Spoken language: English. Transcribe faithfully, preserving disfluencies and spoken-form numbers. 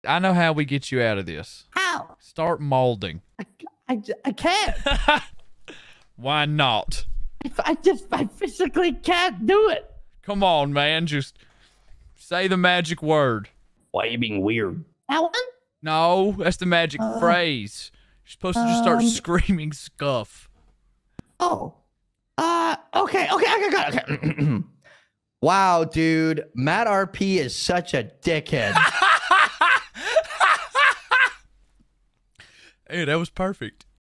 I know how we get you out of this. How? Start molding. I, I, I can't. Why not? I just, I physically can't do it. Come on, man. Just say the magic word. Why are you being weird? That one? No, that's the magic uh, phrase. You're supposed to just start um, screaming scuff. Oh. Uh, okay, okay, okay, okay. okay. Wow, dude. Matt R P is such a dickhead. Hey, that was perfect.